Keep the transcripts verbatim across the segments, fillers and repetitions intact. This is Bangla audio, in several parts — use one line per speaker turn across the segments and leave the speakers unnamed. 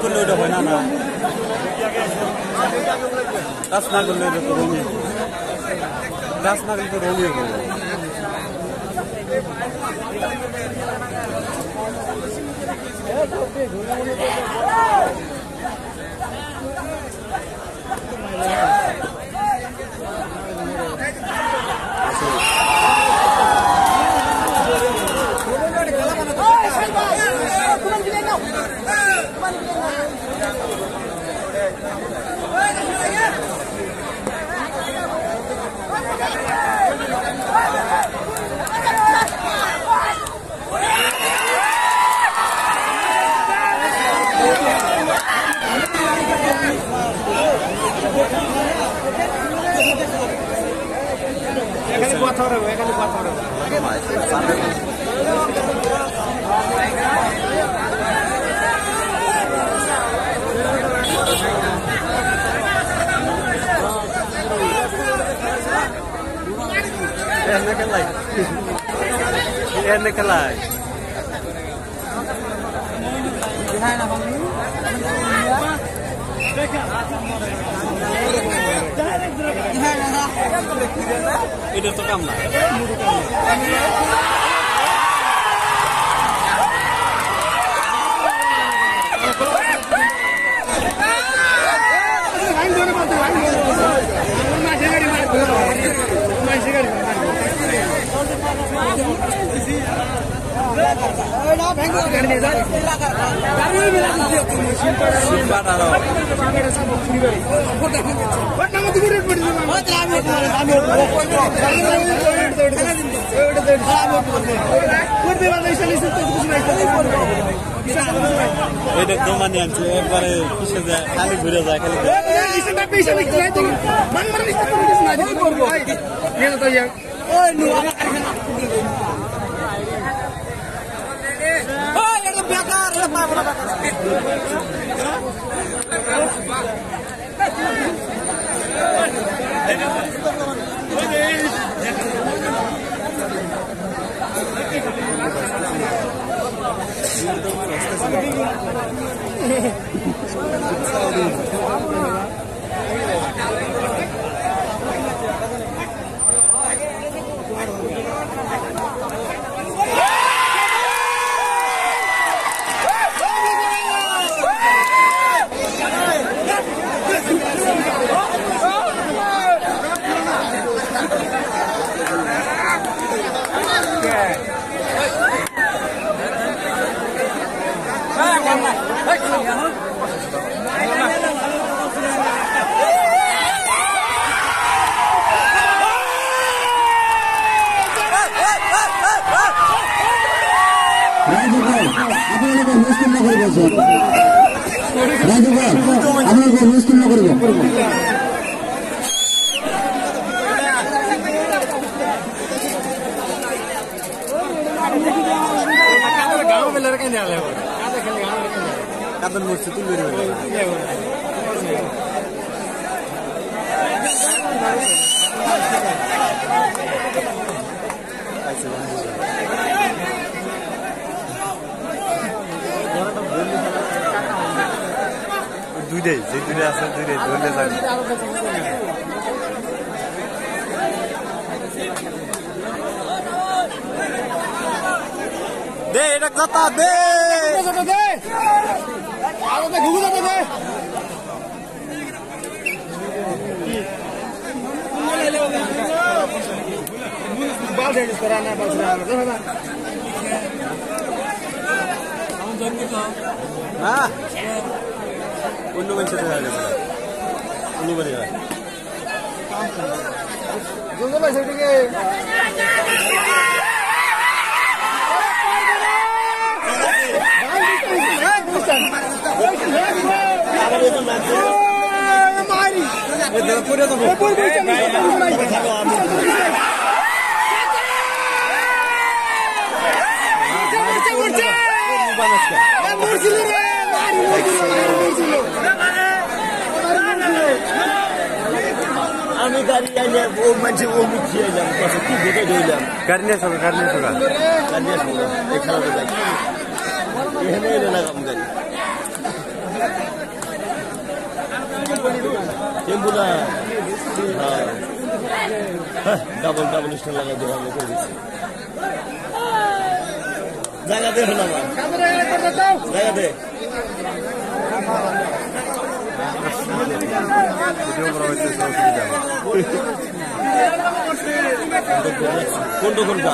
করলে ওটা হয় না না কাজ না করলে এটা তো রঙিন কাজ না করলে তো রঙিন হবে Enak kan lagi, enak kan lagi. Itu tuh kamu lah. এটা দোমানি আনছে একবারে কিসে যায় খালি ঘুরে যায় খালি লিসেনটা পেছনে কি যায় দেখি মান মান লিসেন করে না কি করব নেন তো ইয়া ওই নো আমার কারখানা ওই এটা বেকার এটা পাগলা দুইটাই যে দুইটা আছে দুইটাই ধরলে যাবে দে এটা কথা দে কথা দে আর ওটা ঘুরে দে দে বাল দে করা না বাল না দাদা हम जन के तो हां অন্য মানুষের হয়ে গেছে অন্য বাড়ি হয় জঙ্গল ভাই সেদিকে মারি এই দেখো পুরো তো পুরো আমি গাড়ি আইলে ও মানুষ ও মুখিয়ে যাব কত কি দেখে দিলাম করনে সব করনে সব করনে সব এই খেলা তো যাই এখানে এলে না কাম গাড়ি
টেম্পু না ডাবল ডাবল স্টার লাগাই দেওয়া আমি করে দিচ্ছি জায়গা দে হলো আমার জায়গা দে কোনটা কোনটা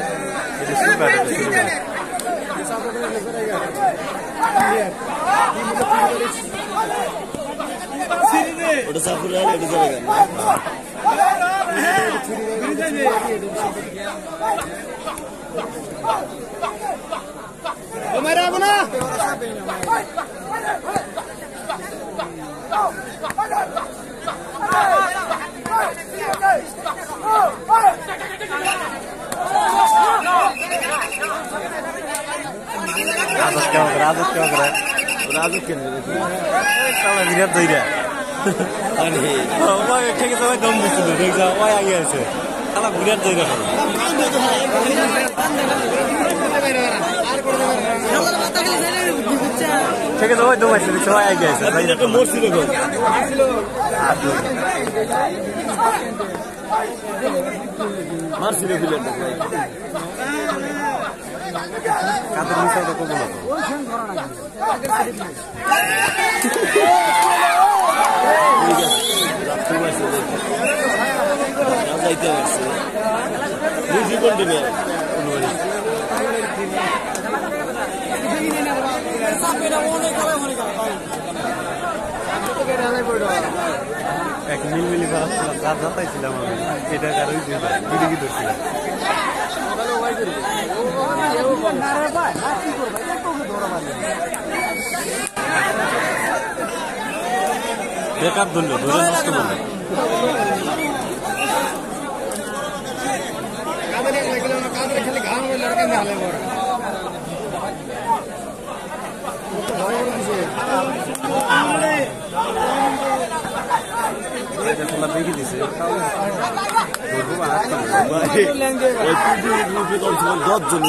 ওটা সাপুর এটা যাবে
मेरा बना
राजत क्या होगा राजत क्या होगा राजत क्या नहीं साला विराट दई रहा अरे वो ठीक है सब दम दिस दे देख जा वो आ गया से साला विराट दई रहा ठीक है सब दम ऐसे सब आ गया से भाई तो मोर सी लोग मार सी लोग विराट কাদের মিশাই তো কোন না ঠিক আছে রাত্রি মাসে যাইতে আছে বুঝি কোন দিবে অনুবাদ সাপেটা মনে করে মনে করে এক মিলমিলি ভাব কাজ যাতাইছিলাম আমি এটা কারই ছিল বিড়ি কি ধরছিলাম বেকার ধরল ধরে নষ্ট করল দেখি দিছে দশ জন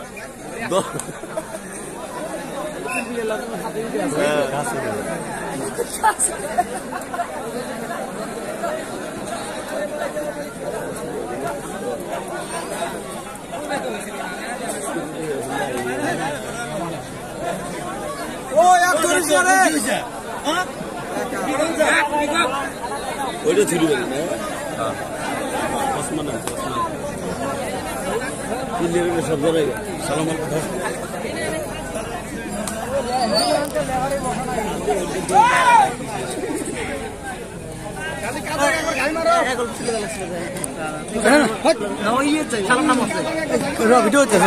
ওইটা ছুটি বলি না ওসমান আছে ওসমান দিল্লির সব জায়গায় সালামার কথা ভিডিও হচ্ছে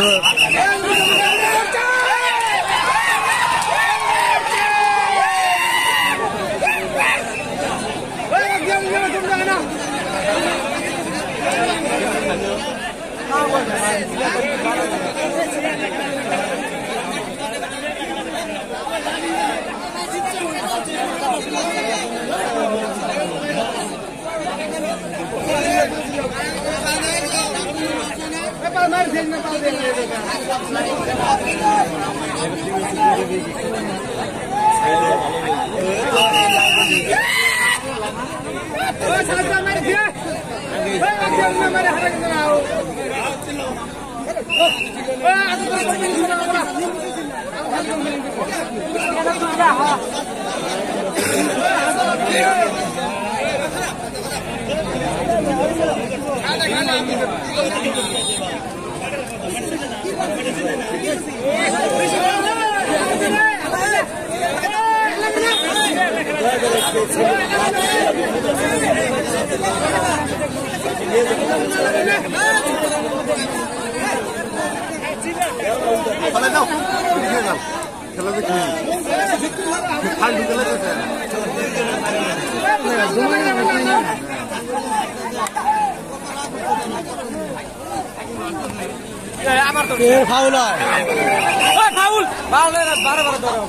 ফাউল ফাউল বারে বারে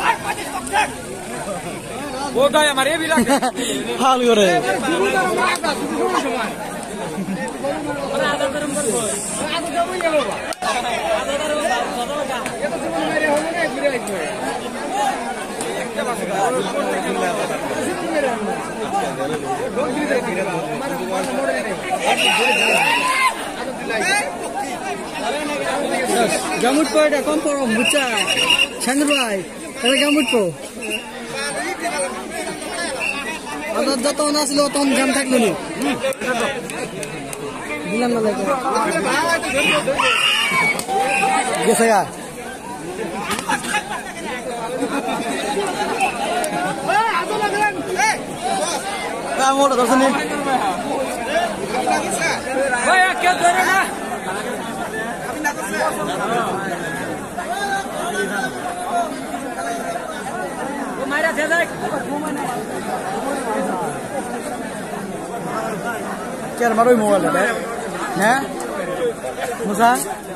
वो तो हमारे भी लग हाल हो रहे हैं
গামুট পো এটা কম পড়ো বুঝছা ছান্দুর ভাই এটা গামুট পো আদার যত আসছিল তখন জাম থাকলো নি দিলাম না লাগে গেছে গা মোটা দর্শনী Ker maroy mobile ada, ya? Musa?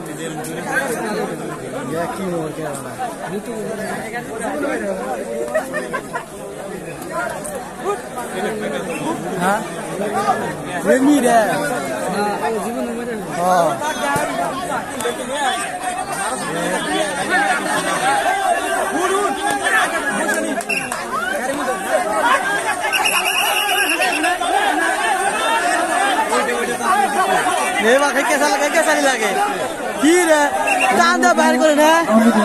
Ya ki mobile ker mana? Hah? Redmi deh. Oh. ये बात कैसा लगे कैसा नहीं लगे ठीक है चांदा बाहर करे ना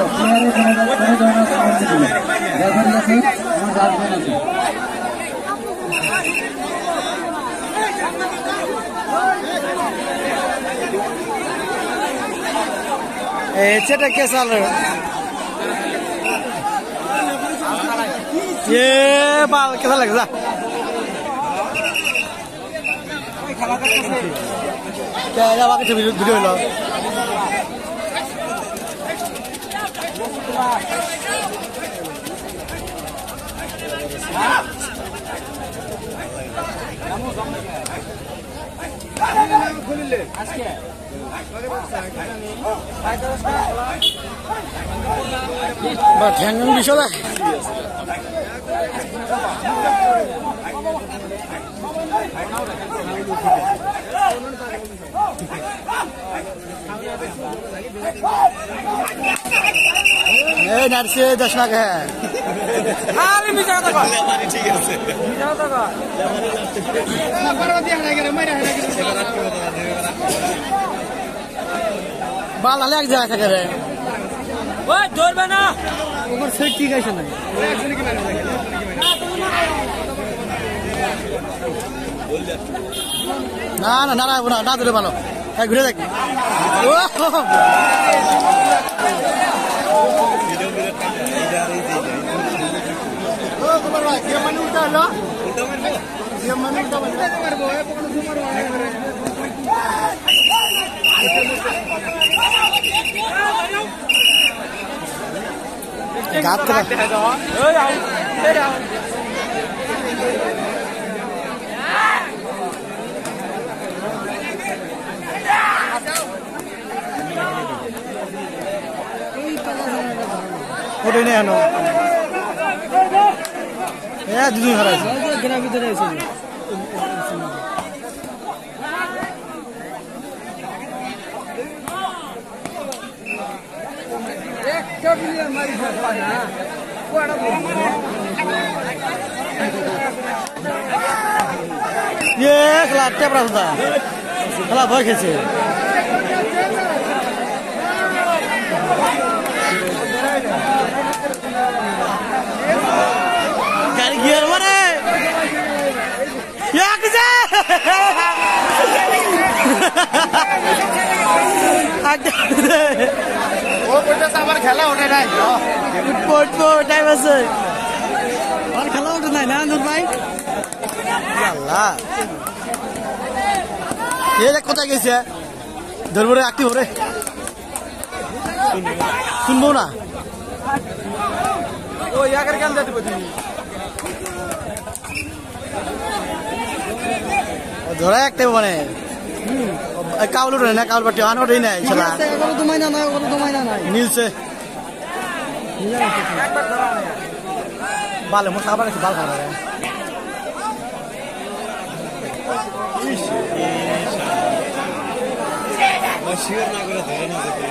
ए चेटा कैसा लगे ये बाल कैसा लगे जा क्या है आप किसी वीडियो लो बस हैंगिंग भी चला ए नरसे दस लाख है खाली मिसा तक ठीक है मिसा तक पर्वती हटा के मेरे हटा के बाल अलग जा सके रे ओए जोर बना ऊपर से ठीक है ना ना ना ना ना ना ধরে ভালো এই ঘুরে দেখ ও ও কুমার ভাই ये मन उल्टा लो उल्टा मारबो ये मन उल्टा मारबो ए पकड़ से मारबो गात का ओए आओ ले आओ ওটাই নেই আনো হ্যাঁ দুদিন হারাইছে গ্রাম ভিতরে আছে একটা বিলে মারি খাওয়া না কোড়া ये खला टेपरा था खला भय खेছে गाड़ी गियर मारे या किसे ও কইতে আমার খেলা ওঠে নাই ফুটবল তো টাইম আছে আর খেলা ওঠে নাই না নূর ভাই আল্লাহ এই দেখ কোথায় গেছে দরবারে অ্যাক্টিভ হরে শুনবো না ও ইয়াকের কেন যেতে পারি ধরা একটা মানে কাউল উঠে না কাউল পাটি আনো ওঠেই নাই ছেলা এগুলো তো মাইনা নাই ওগুলো তো মাইনা নাই নীলছে বালে মোটা আবার বাল খাওয়া রে শিওর না করে ধরে না যেতে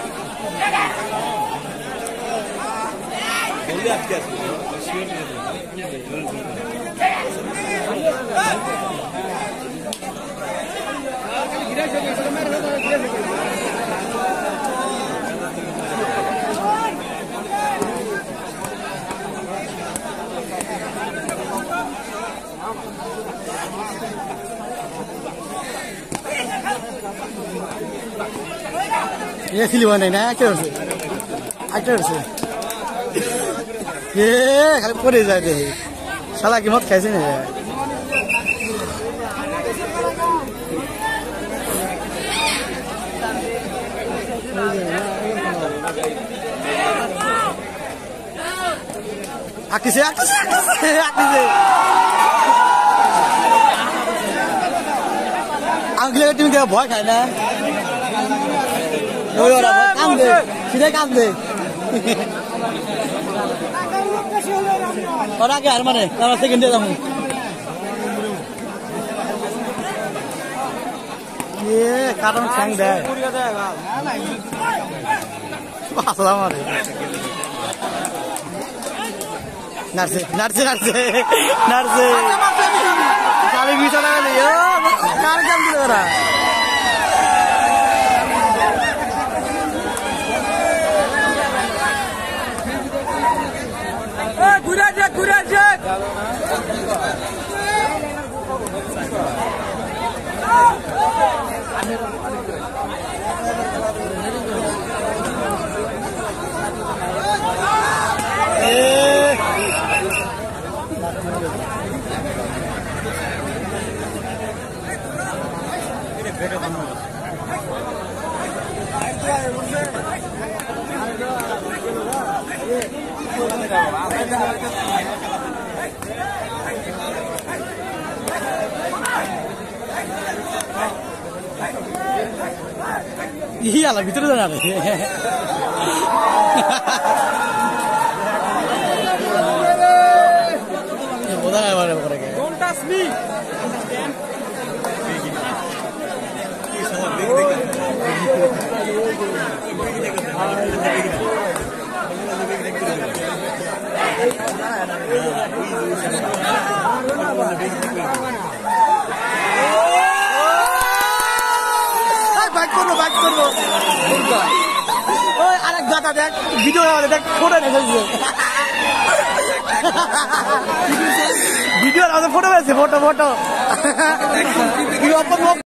বললে আটকে আছে শিওর না ये सिली भने ना के गर्छ एक्टर छ ए खाली परे जाय दे साला की मत खाइछ नि आकिसे आकिसे आकिसे आंगले टिम के भय खाएन यो यो काम दे सीधे काम दे और आगे हार मारे अब सेकंड दे जाऊं ये काटन खांग दे पासला मारे नर्से नर्से नर्से नर्से साले बीचा लगा ले यो कार काम दे रहा Kuracak, kuracak. Iyalah gitu tuh nanti. Ya bodoh nggak ada mereka. Don't touch me. Back করো back করো ওই আরেক জায়গা দেখ ভিডিও দেখ ফটো রেখেছে ভিডিও আর ফটো আছে ফটো ফটো